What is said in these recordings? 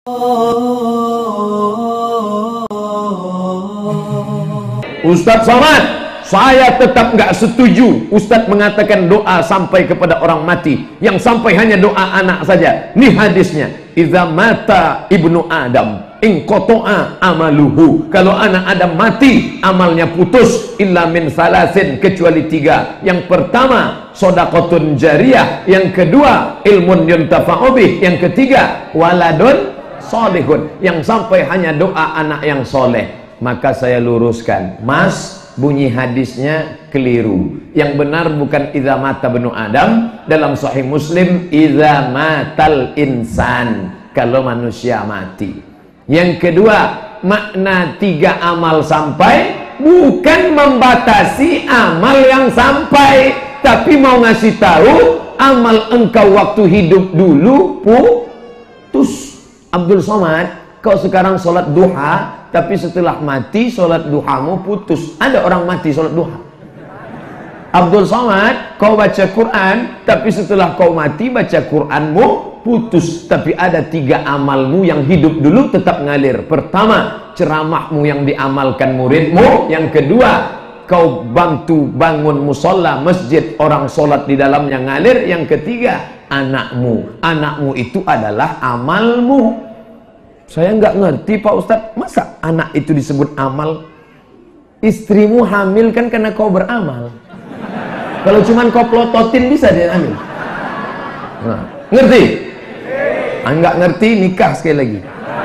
Ustadz Somad, saya tetap nggak setuju Ustadz mengatakan doa sampai kepada orang mati, yang sampai hanya doa anak saja. Nih hadisnya, idza mata ibnu Adam inqata'a amaluhu. Kalau anak Adam mati, amalnya putus, illa min salasin, kecuali tiga. Yang pertama, shadaqatun jariyah. Yang kedua, ilmun yuntafa'u bih. Yang ketiga, waladun solihun, yang sampai hanya doa anak yang soleh. Maka saya luruskan, Mas, bunyi hadisnya keliru. Yang benar bukan idza mata ibnu Adam, dalam Sahih Muslim idza matal insan, kalau manusia mati. Yang kedua, makna tiga amal sampai bukan membatasi amal yang sampai, tapi mau ngasih tahu amal engkau waktu hidup dulu putus. Abdul Somad, kau sekarang sholat duha, tapi setelah mati sholat duhamu putus. Ada orang mati sholat duha. Abdul Somad, kau baca Quran, tapi setelah kau mati baca Quranmu putus. Tapi ada tiga amalmu yang hidup dulu tetap ngalir. Pertama, ceramahmu yang diamalkan muridmu. Yang kedua, kau bantu bangun musola masjid, orang sholat di dalamnya ngalir. Yang ketiga, anakmu. Anakmu itu adalah amalmu. Saya nggak ngerti Pak Ustadz, masa anak itu disebut amal? Istrimu hamil kan karena kau beramal. Kalau cuman kau pelototin bisa dia hamil. Nah, ngerti? Nggak ngerti, nikah sekali lagi.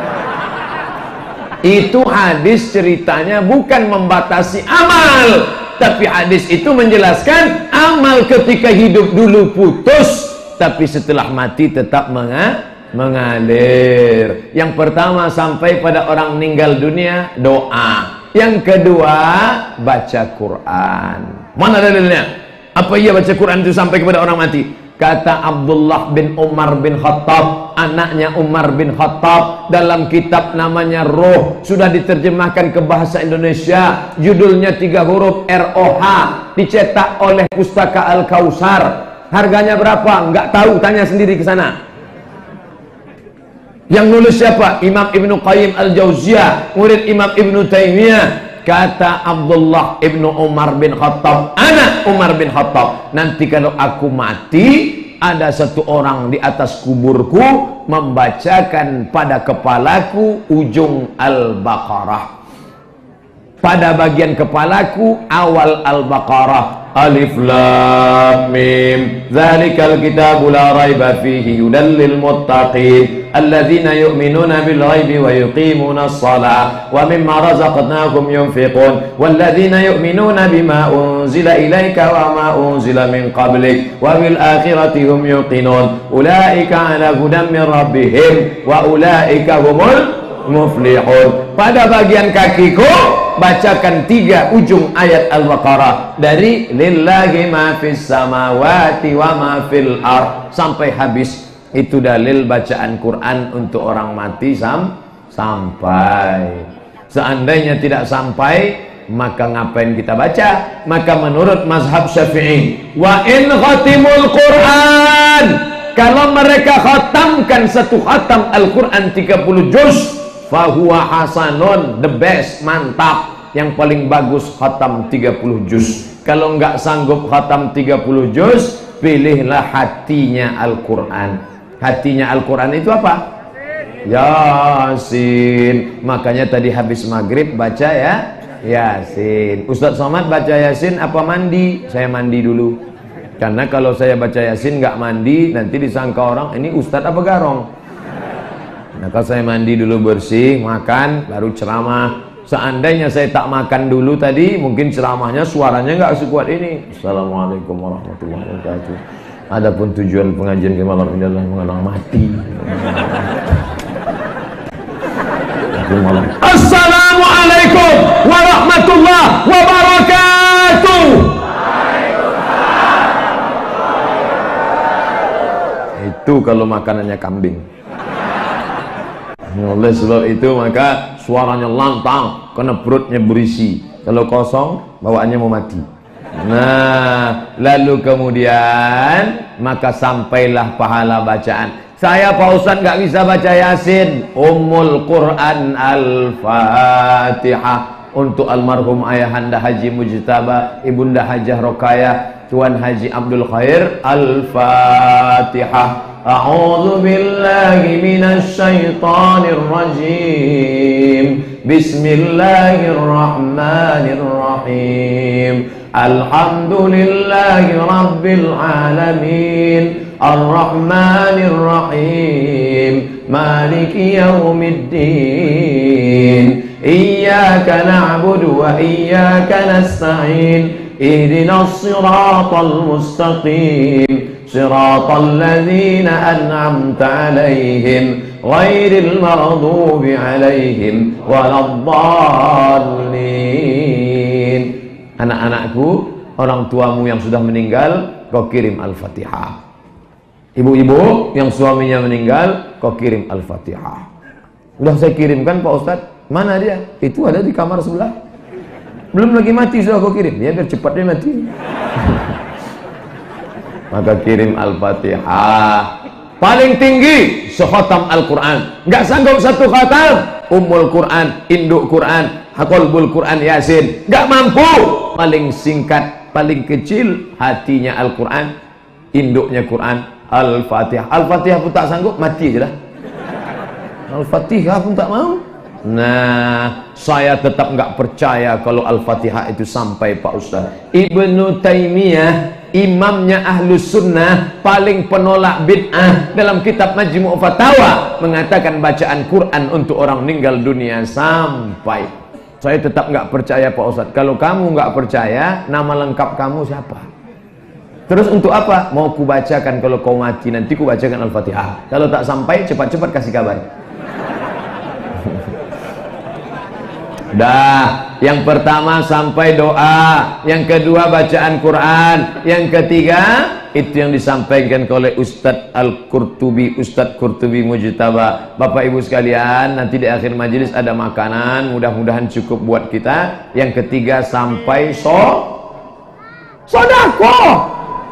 Itu hadis ceritanya bukan membatasi amal, tapi hadis itu menjelaskan amal ketika hidup dulu putus, tapi setelah mati tetap mengalir. Yang pertama, sampai pada orang meninggal dunia doa. Yang kedua, baca Quran. Mana dalilnya? Apa iya baca Quran itu sampai kepada orang mati? Kata Abdullah bin Umar bin Khattab, anaknya Umar bin Khattab, dalam kitab namanya Ruh, sudah diterjemahkan ke bahasa Indonesia, judulnya 3 huruf ROH, dicetak oleh Pustaka Al-Kausar. Harganya berapa? Nggak tahu, tanya sendiri ke sana. Yang nulis siapa? Imam Ibnu Qayyim Al-Jauziyah, murid Imam Ibnu Taimiyah. Kata Abdullah Ibnu Umar bin Khattab, anak Umar bin Khattab, nanti kalau aku mati, ada satu orang di atas kuburku membacakan pada kepalaku ujung Al-Baqarah. Pada bagian kepalaku awal Al-Baqarah. Alif Lam Mim, dzalikal kitabu la raiba fihi hudal lil muttaqin alladzina yu'minuna bil ghaibi wa yuqimuna as-shalah wa mimma razaqnahum yunfiqun walladzina yu'minuna bima unzila ilaika wa ma unzila min qablik wa bil akhirati hum yuqinun ulaika ala hudan min rabbihim wa ulaika humul muflihun. Pada bagian kakiku bacakan 3 ujung ayat Al-Baqarah, dari lillahi ma fis samawati wa ma fil ard sampai habis. Itu dalil bacaan Quran untuk orang mati sampai. Seandainya tidak sampai, maka ngapain kita baca? Maka menurut mazhab Syafi'i, wa in khatimul Quran, kalau mereka khatamkan satu khatam Al-Quran 30 juz, fahuwa hasanun, the best, mantap, yang paling bagus khatam 30 juz. Kalau nggak sanggup khatam 30 juz, pilihlah hatinya Al-Quran. Hatinya Al-Quran itu apa? Yasin. Makanya tadi habis maghrib baca ya Yasin. Ustadz Somad baca Yasin apa mandi? Saya mandi dulu, karena kalau saya baca Yasin nggak mandi, nanti disangka orang ini Ustadz apa garong. Nah, kalau saya mandi dulu bersih, makan, baru ceramah. Seandainya saya tak makan dulu tadi, mungkin ceramahnya suaranya nggak sekuat ini. Assalamualaikum warahmatullahi wabarakatuh. Adapun tujuan pengajian ke malam ini adalah mengenang mati. Assalamualaikum warahmatullahi wabarakatuh. Itu kalau makanannya kambing. Oleh sebab itu maka suaranya lantang karena perutnya berisi. Kalau kosong bawaannya mau mati. Nah, lalu kemudian maka sampailah pahala bacaan. Saya Pak Ustadz nggak bisa baca Yasin. Ummul Quran Al-Fatihah. Untuk almarhum Ayahanda Haji Mujtaba, Ibunda Hajah Rokayah, Tuan Haji Abdul Khair. Al-Fatihah. A'udzu billahi minasy syaithanir rajim. Bismillahirrahmanirrahim. Alhamdulillahi rabbil alamin. Ar-Rahmanir-Rahim. Maliki yaumiddin. Iyyaka na'budu wa iyyaka nasta'in. Ihdinas siratal mustaqim. Siratal ladzina an'amta 'alaihim ghairil maghdubi 'alaihim waladdallin. Anak-anakku, orang tuamu yang sudah meninggal, kau kirim Al-Fatihah. Ibu-ibu yang suaminya meninggal, kau kirim Al-Fatihah. Udah saya kirimkan Pak Ustadz. Mana dia? Itu ada di kamar sebelah. Belum lagi mati sudah kau kirim. Ya biar cepat dia mati. Maka kirim Al-Fatihah. Paling tinggi sekhatam Al-Quran. Nggak sanggup satu khatam, Ummul Quran, Induk Quran, Qalbul Quran, Yasin. Nggak mampu. Paling singkat, paling kecil hatinya Al-Quran, induknya Quran, Al-Fatihah. Al-Fatihah pun tak sanggup, mati aja lah. Al-Fatihah pun tak mau. Nah, saya tetap nggak percaya kalau Al-Fatihah itu sampai Pak Ustaz. Ibnu Taimiyah, imamnya Ahlus Sunnah, paling penolak bid'ah, dalam kitab Majmu' Fatawa mengatakan bacaan Quran untuk orang meninggal dunia sampai. Saya tetap nggak percaya Pak Ustaz. Kalau kamu nggak percaya, nama lengkap kamu siapa? Terus untuk apa? Mau kubacakan kalau kau mati nanti kubacakan Al-Fatihah. Kalau tak sampai cepat-cepat kasih kabar. Dah, yang pertama sampai doa, yang kedua bacaan Quran, yang ketiga itu yang disampaikan oleh Ustadz Al-Qurtubi, Ustadz Qurtubi Mujtaba. Bapak Ibu sekalian, nanti di akhir majelis ada makanan, mudah-mudahan cukup buat kita. Yang ketiga sampai sodako.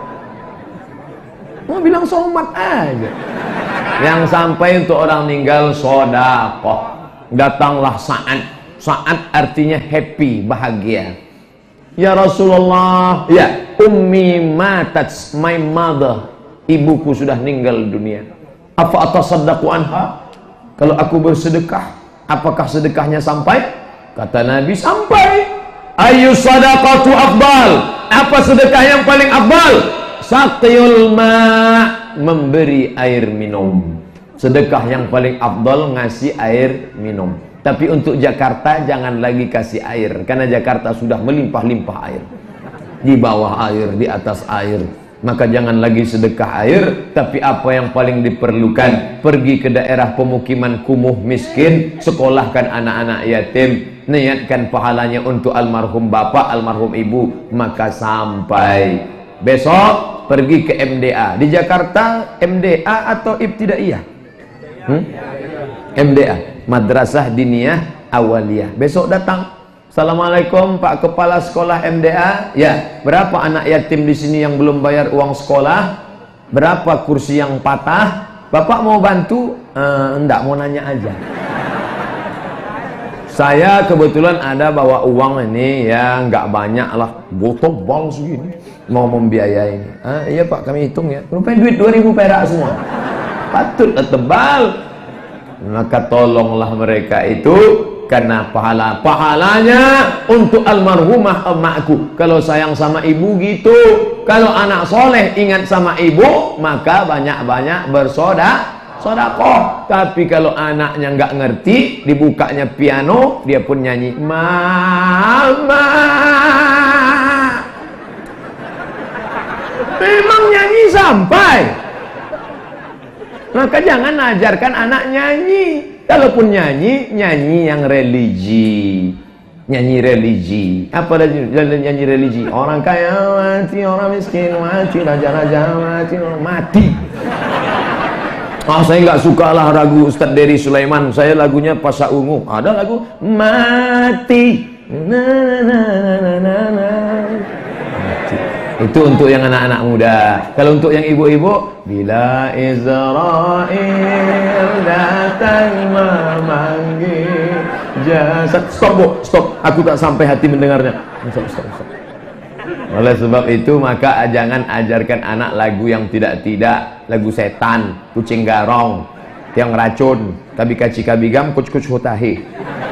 Mau bilang somat aja. Yang sampai untuk orang meninggal sodako. Datanglah saat artinya happy, bahagia. Ya Rasulullah, ya ummi matat, my mother, ibuku sudah meninggal dunia. Apa atasaddaqu anha? Kalau aku bersedekah, apakah sedekahnya sampai? Kata Nabi, sampai. Ayu sadaqatu afdal? Apa sedekah yang paling afdal? Saqiyul ma', memberi air minum. Sedekah yang paling afdal ngasih air minum. Tapi untuk Jakarta jangan lagi kasih air, karena Jakarta sudah melimpah-limpah air. Di bawah air, di atas air. Maka jangan lagi sedekah air, tapi apa yang paling diperlukan, pergi ke daerah pemukiman kumuh miskin, sekolahkan anak-anak yatim, niatkan pahalanya untuk almarhum bapak, almarhum ibu, maka sampai. Besok pergi ke MDA. Di Jakarta MDA atau Ibtidaiyah? MDA, Madrasah Diniyah Awaliyah. Besok datang. Assalamualaikum Pak Kepala Sekolah MDA. Ya, berapa anak yatim di sini yang belum bayar uang sekolah? Berapa kursi yang patah? Bapak mau bantu? Enggak, mau nanya aja. Saya kebetulan ada bawa uang ini, ya nggak banyak lah, botol bal segini, mau membiayai ini. Iya Pak, kami hitung ya. Rupanya duit 2000 perak semua. Patutlah tebal. Maka tolonglah mereka itu, karena pahalanya untuk almarhumah emakku. Kalau sayang sama ibu gitu. Kalau anak soleh ingat sama ibu, maka banyak-banyak bersodakoh. Tapi kalau anaknya nggak ngerti, dibukanya piano, dia pun nyanyi mama. Memang nyanyi sampai. Maka jangan ajarkan anak nyanyi. Kalaupun nyanyi, nyanyi yang religi. Nyanyi religi. Apa nyanyi religi? Orang kaya mati, orang miskin mati, raja-raja mati, orang mati. Saya nggak suka lah lagu Ustadz Dery Sulaiman. Saya lagunya Pasa Ungu. Ada lagu mati. Mati. Itu untuk yang anak-anak muda. Kalau untuk yang ibu-ibu, bila Israel datang memanggil jasad. Stop bu, stop. Aku tak sampai hati mendengarnya. Stop. Oleh sebab itu maka jangan ajarkan anak lagu yang tidak-tidak, lagu setan, kucing garong, yang racun, kabi kaci kabigam, kuc-kuc hutahi.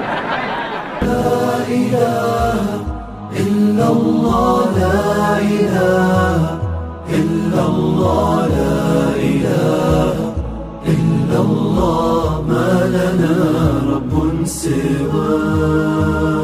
La ilaha illallah, la ilaha illallah, la ilaha illallah, ma lana rabbun siwa.